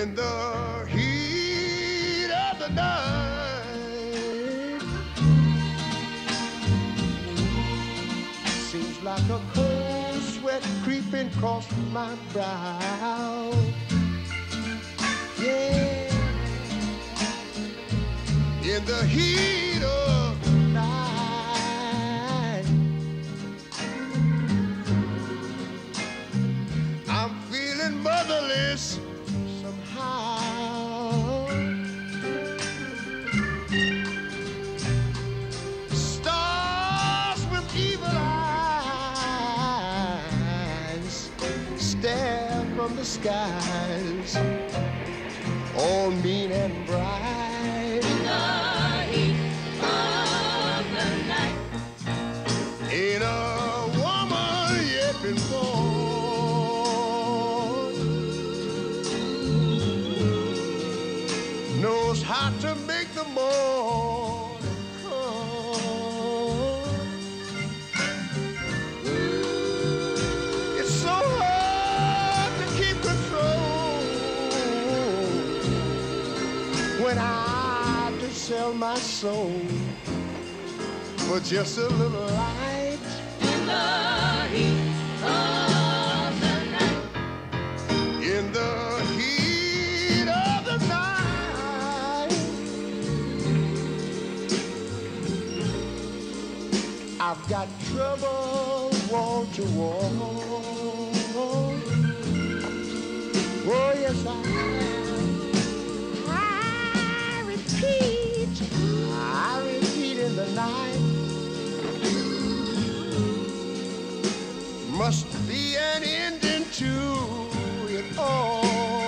in the heat of the night. Seems like a cold sweat creeping across my brow. Yeah, in the heat of the night, I'm feeling motherless somehow. Stars with evil eyes stare from the skies, all mean and bright. In the heat of the night, Ain't a woman yet been born knows how to make the morning come. It's so hard to keep control when I just sell my soul for just a little light. in the heat of the night, In the heat of the night, I've got trouble wall to wall. Oh, yes, I have. I repeat in the night. Must be an ending to it all.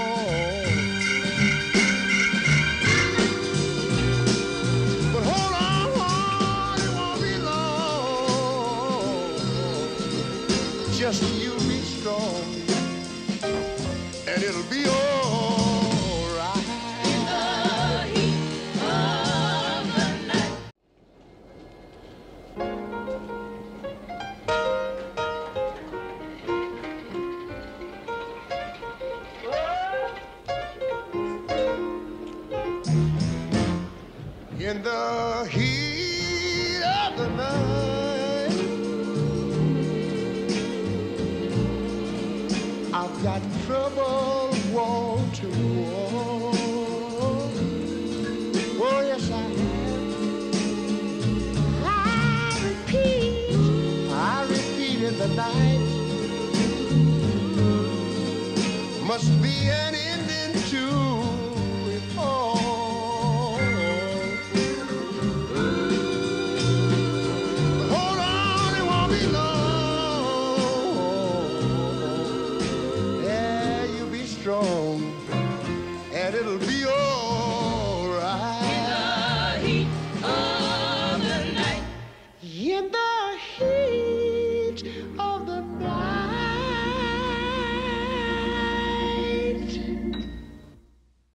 But hold on, it won't be long. Just you be strong, and it'll be all right. in the heat of the night. In the heat of the night, I've got trouble wall to wall. Oh, yes, I have. I repeat in the night. Must be an ending to it all. Hold on, it won't be long. Yeah, you be strong, and it'll be all right. In the heat of the night, In the heat of